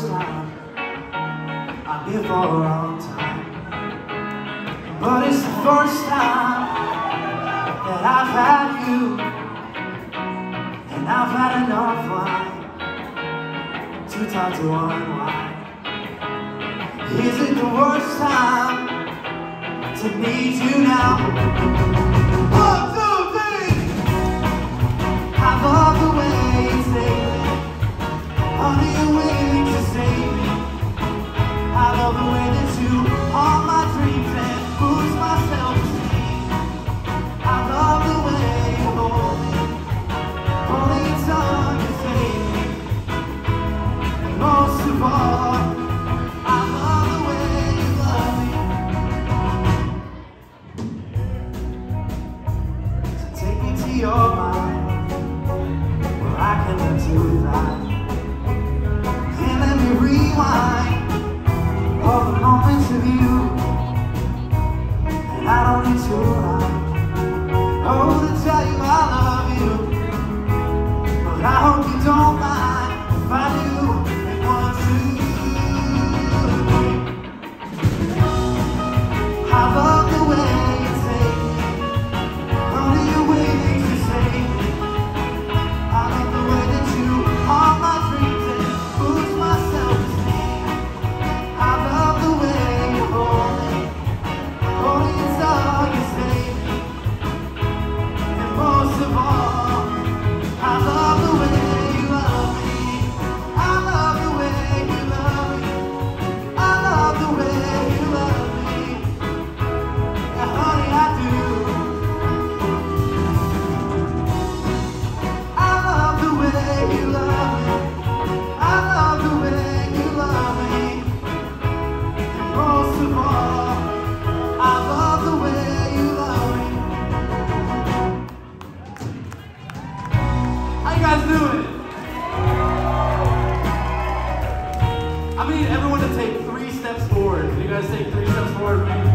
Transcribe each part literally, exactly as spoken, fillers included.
time I've been for a long time, but it's the first time that I've had you, and I've had enough wine to talk to unwind. Is it the worst time to need you now? One, two, three. I love the way you say me. Honey, you're willing to save me. I love the way that you are my dreams and boost my self-esteem. I love the way you hold me, holding your tongue and save me. And most of all, I love the way you love me. So take me to your mind, where I can learn to ride. And let me rewind all the moments of you, and I don't need to lie. Oh, to tell you I love you, but I hope you don't mind if I do. And one, two, three. I love the way you take me, only your wings to save me. I love the way that you are my dreams and boost my self-esteem. I love the way you hold me, holding your tongue and save me. And most of all, I love the way you love me. I love the way you love me. I love the way you love me. And honey, I do. I love the way you love me. I love the way you love me. And most of all, I love the way you love me. How you guys doing? I need everyone to take three steps forward. Can you guys take three steps forward, please?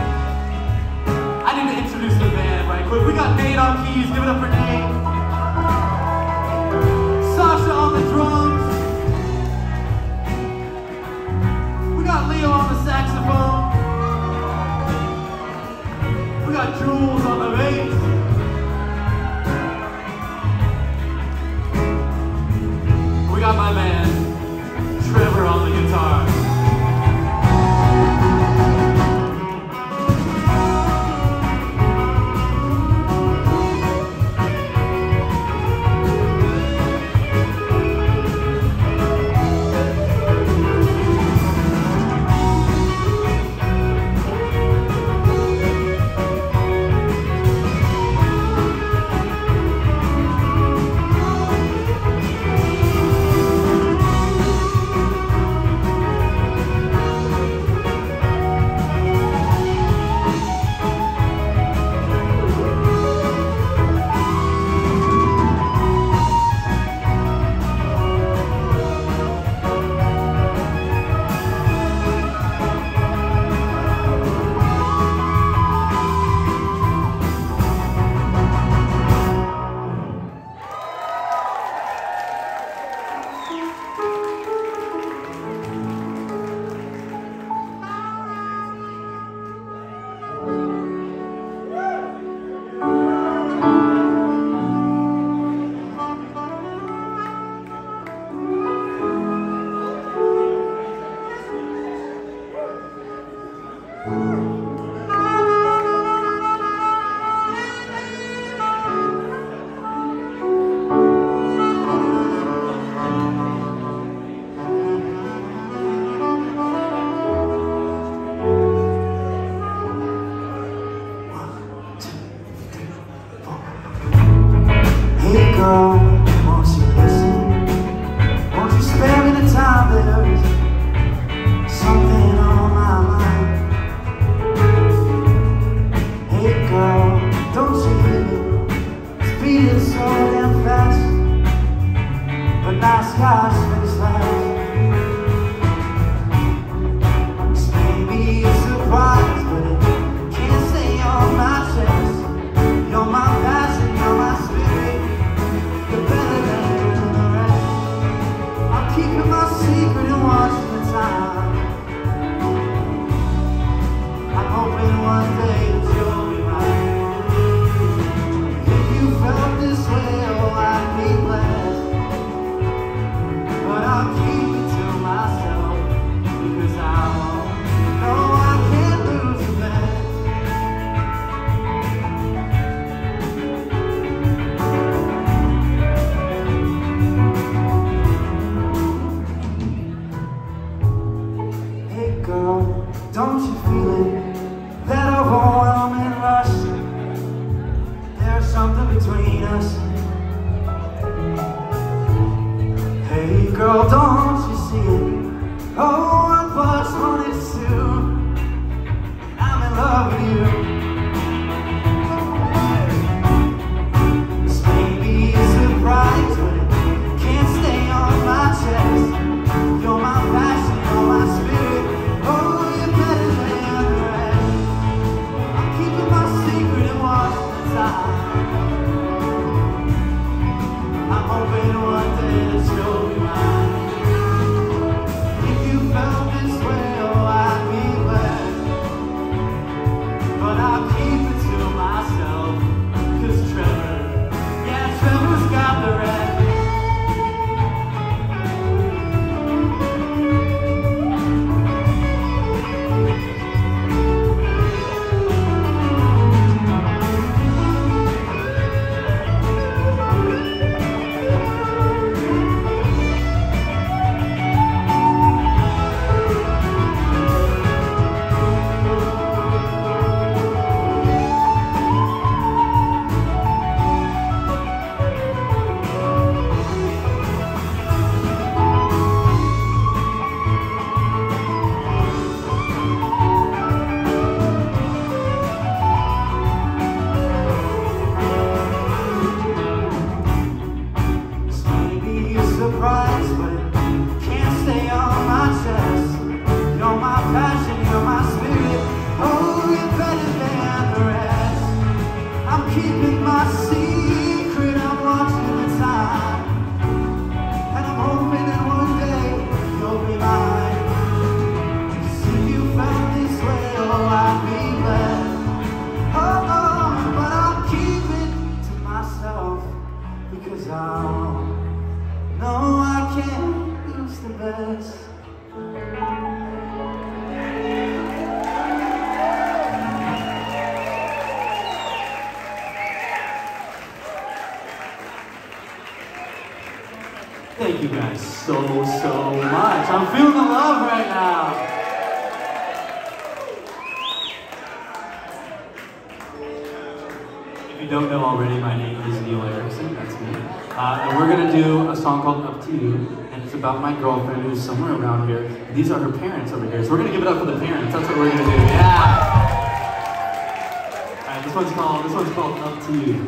I need to introduce the band right quick. We got Nate on keys. Give it up for Nate. Sasha on the drums. We got Leo on the saxophone. We got Jules on the bass. We got my man, Trevor, on the guitar. Keeping my secret and watching girl, don't you see it? Oh, one plus one is two. I'm in love with you. This may be a surprise, but it can't stay on my chest. You're my passion, you're my spirit. Oh, you're better than the rest. I'm keeping my secret and watching the time. I'm hoping one day that you'll be mine. If you felt this way, oh, I'd be glad. But I'll keep it to myself. Cause Trevor, yeah, Trevor's got the rest. Surprise, but it can't stay on my chest. You're my passion, you're my spirit. Oh, you're better than the rest. I'm keeping my secret, I'm watching the time. And I'm hoping that one day you'll be mine. 'Cause if you felt this way, oh, I'd be glad. Oh, oh, but I'll keep it to myself. Because I'll no, I can't lose the best. Thank you guys so, so much. I'm feeling the love right now. If you don't know already, my name is Neil Erickson, that's me. Uh, and we're gonna do a song called Up to You, and it's about my girlfriend who's somewhere around here. These are her parents over here, so we're gonna give it up for the parents. That's what we're gonna do, yeah! Alright, this one's called, this one's called Up to You.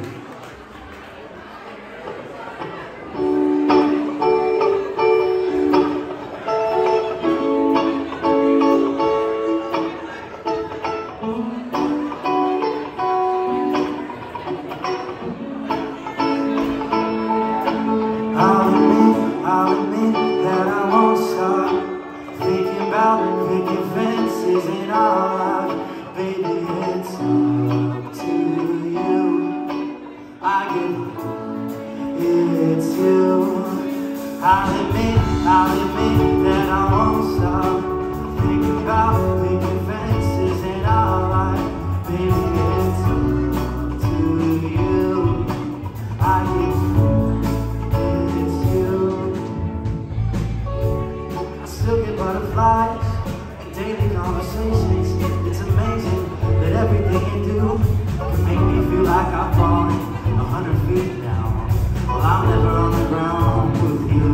I'll admit, I'll admit that I won't stop thinking about picking fences in our life. Baby, it's up to you. I give it's you. I'll admit, I'll admit that I won't stop thinking about picking fences in our life. Baby, it's up to you. I give still get butterflies and daily conversations. It's amazing that everything you do can make me feel like I'm falling a hundred feet down. Well, I'm never on the ground with you.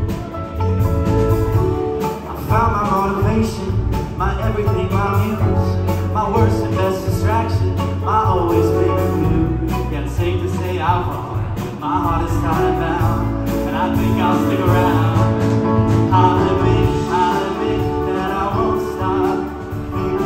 I found my motivation, my everything, my muse, my worst and best distraction, my always favorite view. Yeah, it's safe to say I've wrong. My heart is tied bound, and I think I'll stick around. I'll admit, I'll admit that I won't stop.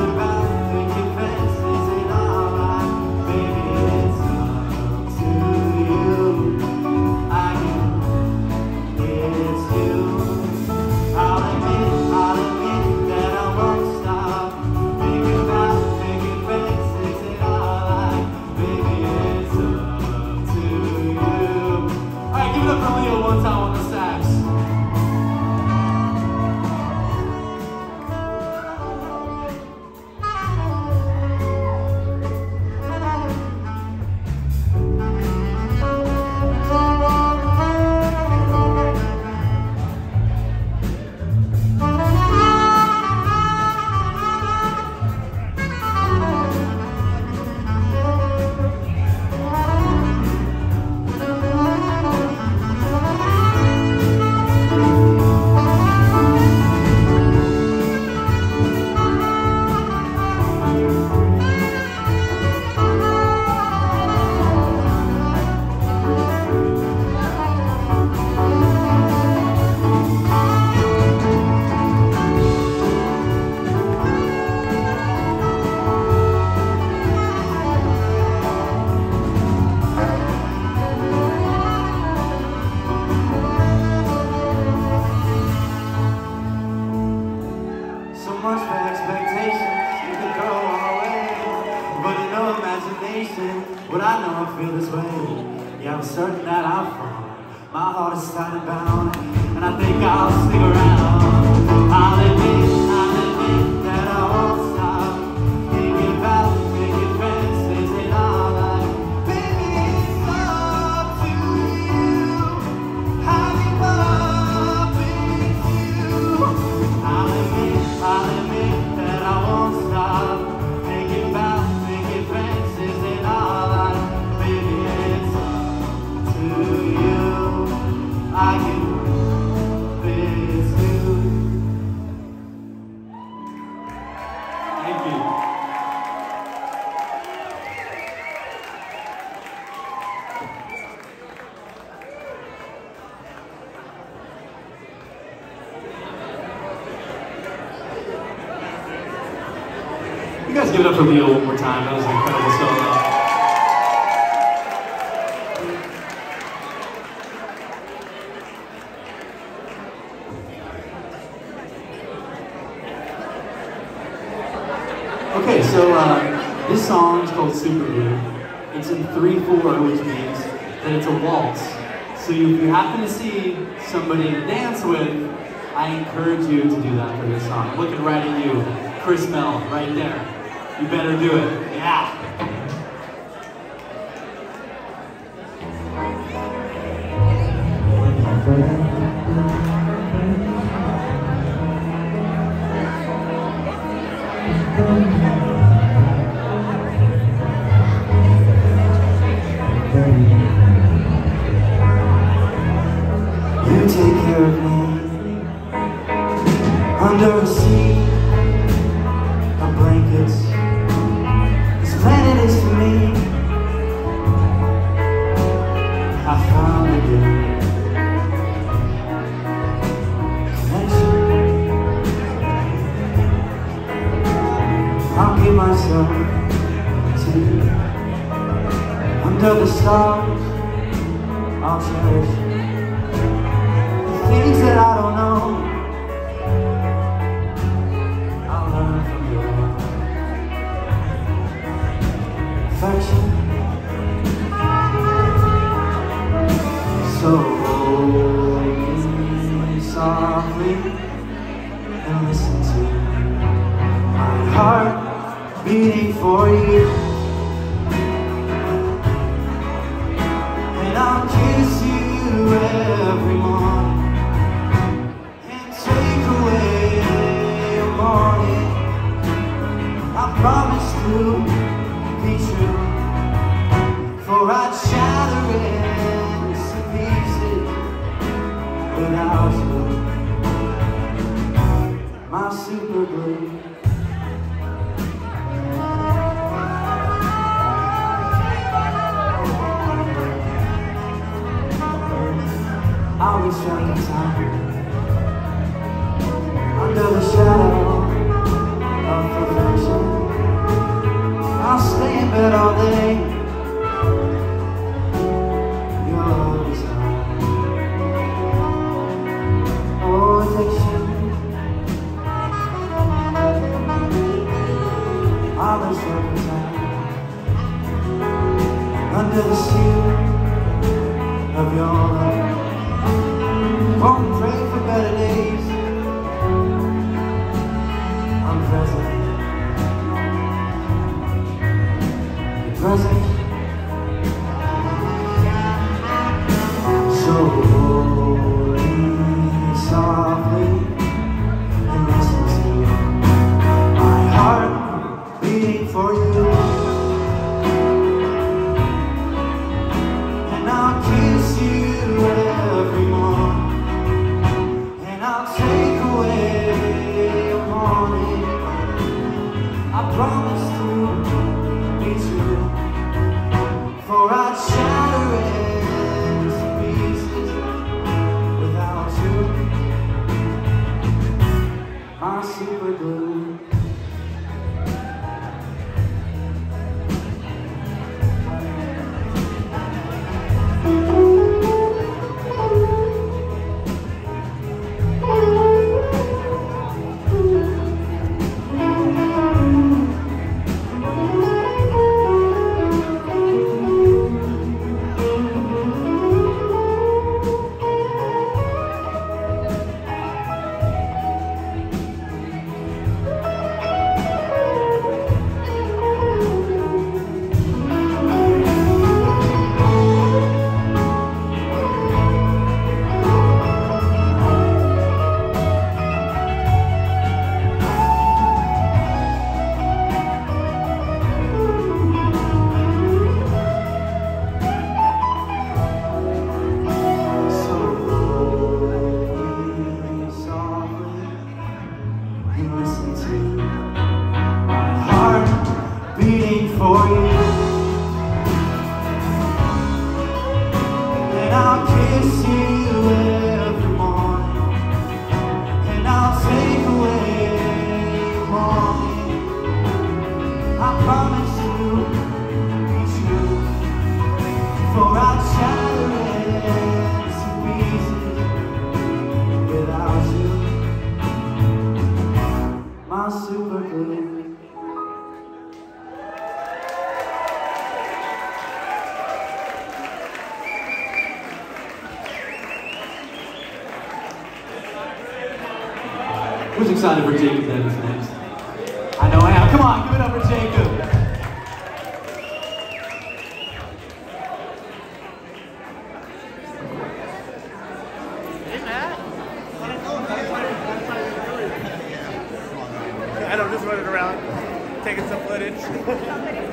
certain that I've fallen. My heart is tight and bound, and I think I'll stick around. I'll admit, I'll admit that I won't stop thinking about making fences and all that. Baby, it's up to you. I give up with you. I'll admit, I'll admit that I won't stop thinking about making fences and all that. Baby, it's up to you. I give this to you. Thank you. You guys give it up for Leo one more time. That was an incredible solo. Okay, so uh, this song is called Super Glue. It's in three four, which means that it's a waltz. So if you happen to see somebody to dance with, I encourage you to do that for this song. I'm looking right at you, Chris Mell, right there. You better do it. Yeah. You take care of me under a sea of blankets. This planet is for me. I found a good connection. I'll give myself to you. Under the stars, I'll cherish the things that I don't know. I'll learn from your affection. So hold me softly and listen to my heart beating for you. I'll kiss you every morning and take away your morning. I promise to be true, for I'd shatter into pieces without you, my super glue. I'll be struck in time under the shadow of perfection. I'll stay in bed all day. Your desire, oh addiction. I'll be struck in time under the seal of your love. Won't pray for better days. I'm present. You're present. So hold me softly and listen to my heart beating for you. And I'll kiss you every morning. I'll take away your morning. I promise to be true, for I'd shatter into pieces without you, my super glue. Who's excited for Jacob Dennis next? I know I am. Come on, give it up for Jacob. Hey, Matt. I know, just running around, taking some footage.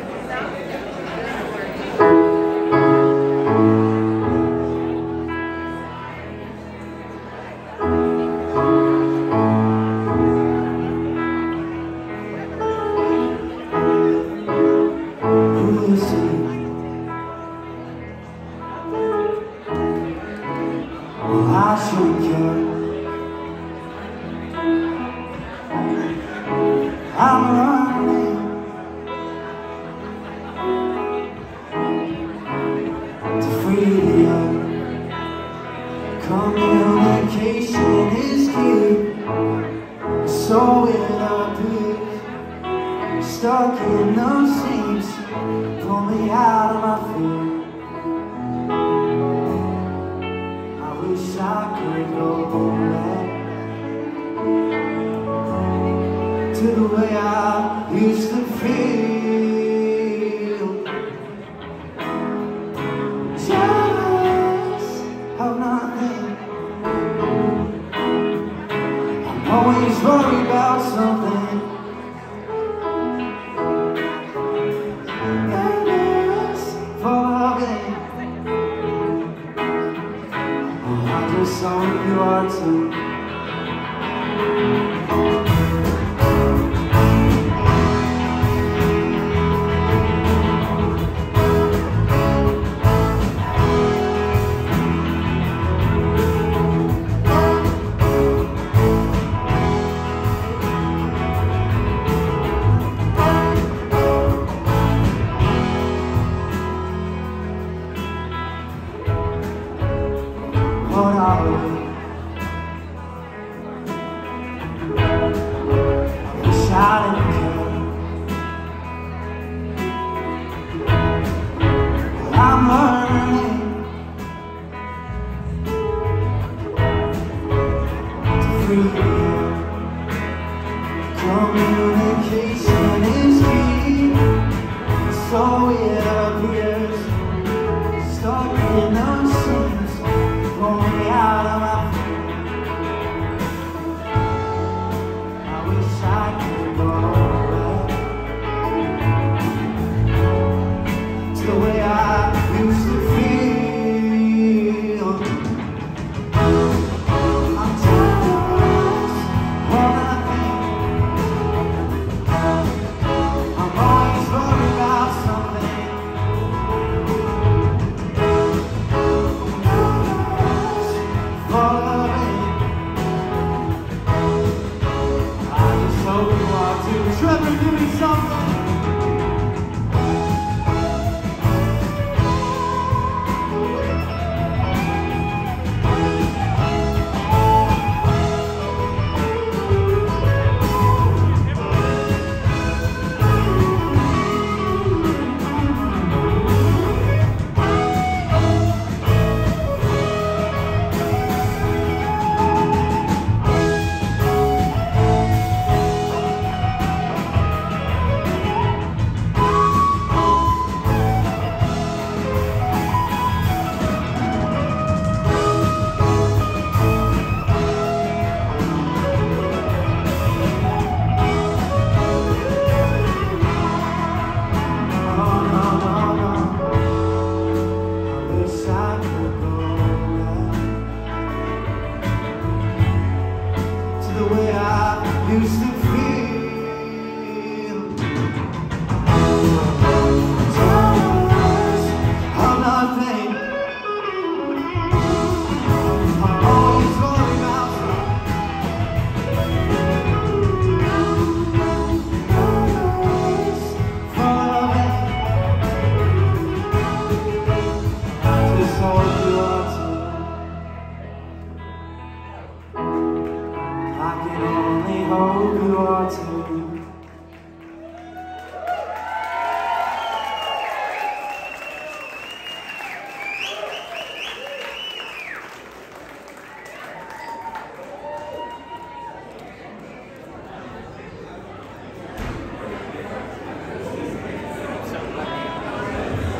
I shouldn't care. I'm running to freedom. Communication is key, so it appears. Stuck in those seams, pull me out of my fear. Wish I could go back to the way I used to feel. Jealous of nothing. I'm always worried about something. Nervous for loving. I just saw you are too. What are we? I wish I didn't care. But I'm learning to free will. Communication is key, so it appears. Stuck in those scenes, pull me out of my fear. I wish I could go back to the way I used to feel. I'm jealous of nothing. I'm always worried about something. Trevor, give me something. Used to feel jealous of nothing. I'm always worried about I just hope you are too. I can only hope you are too.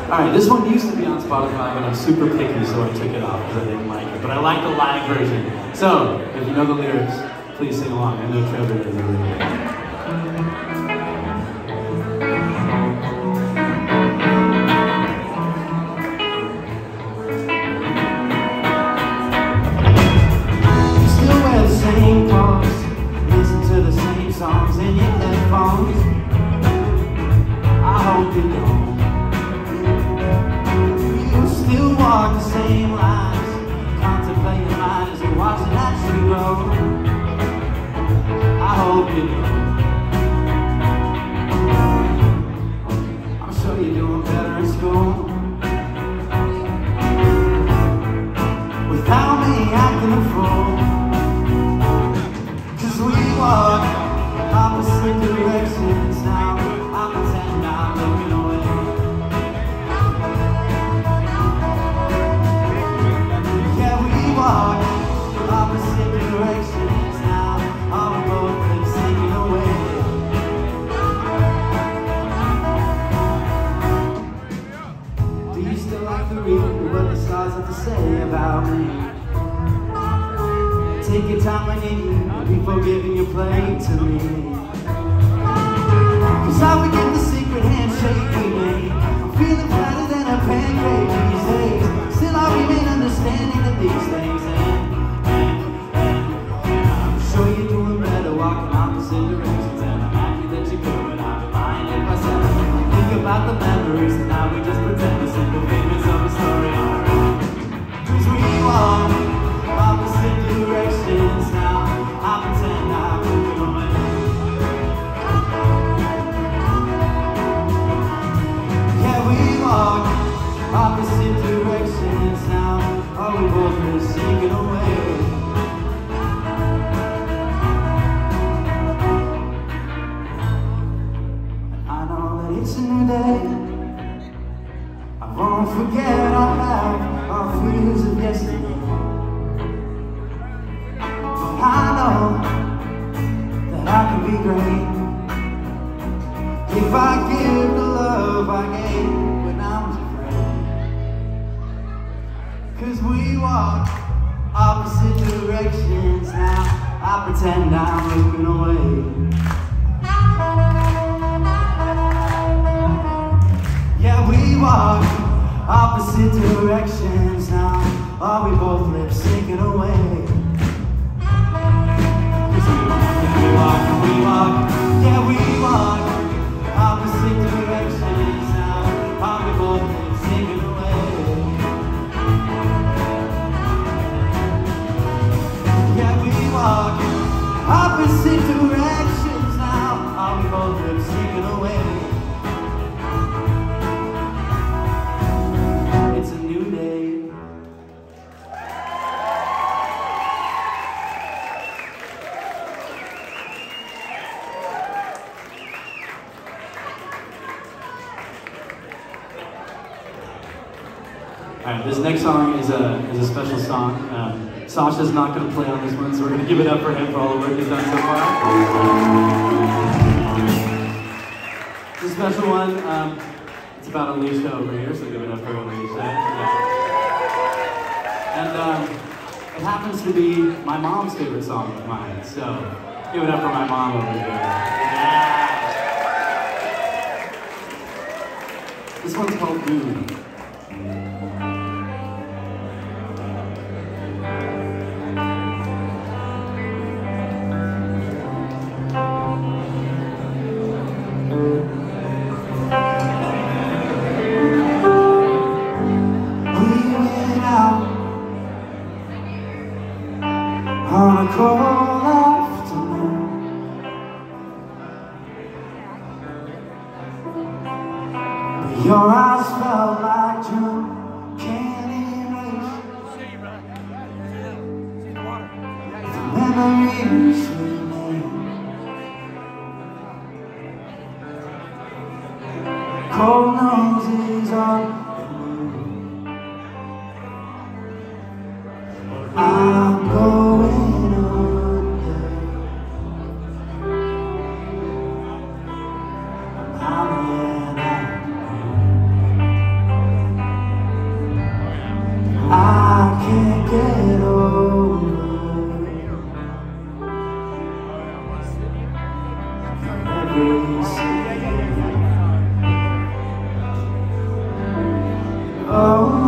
Alright, this one used to be on Spotify, but I'm super picky, so I took it off because I didn't like it. But I like the live version. So, if you know the lyrics, please sing along. I know Trevor does really well. Same clothes, listen to the same songs in your headphones. I hope you don't. You still walk the same lines, contemplate your mind as you're watching that tree grow. I hope you don't. I'm sure you're doing better in school without me acting a fool. We walk opposite directions now. I pretend I'm looking away. Yeah, we walk opposite directions now. Our both lips sinking away. Do you still like to read what the stars have to say about me? Take your time when you need before giving your plate to me. Cause I would get the secret handshake we made. I'm feeling flatter than a pancake these days. Still I remain understanding that these things end, end, end, end. I'm sure you're doing better walking opposite directions, and I'm happy that you're good, but I'd be lying if I said I don't think about the memories, and now we just pretend the simple figures of a story. Alright, cause we walk opposite directions now. I pretend I'm moving away. Yeah, we walk opposite directions now. Are we both been sinking away? I know that it's a new day. I won't forget or have our fears of yesterday. I know that I can be great if I give the love I gave when I was afraid. Cause we walk opposite directions now. I pretend I'm looking away. Yeah, we walk opposite directions now. Are we both lips sinking away? We walk, we walk, yeah we walk opposite directions now. Are we both sinking away? Yeah, we walk opposite directions now. Are we both sinking away? It's a new day. Alright, this next song is a, is a special song. Um, Sasha's not going to play on this one, so we're going to give it up for him for all the work he's done so far. It's a special one. Um, it's about Alicia over here, so give it up for Alicia. Yeah. And um, it happens to be my mom's favorite song of mine, so give it up for my mom over here. Yeah. This one's called Moon. On a cold afternoon, but your eyes felt like June. Can't erase the memories we made. Cold noses on I'm going under. I'm in. pretty city.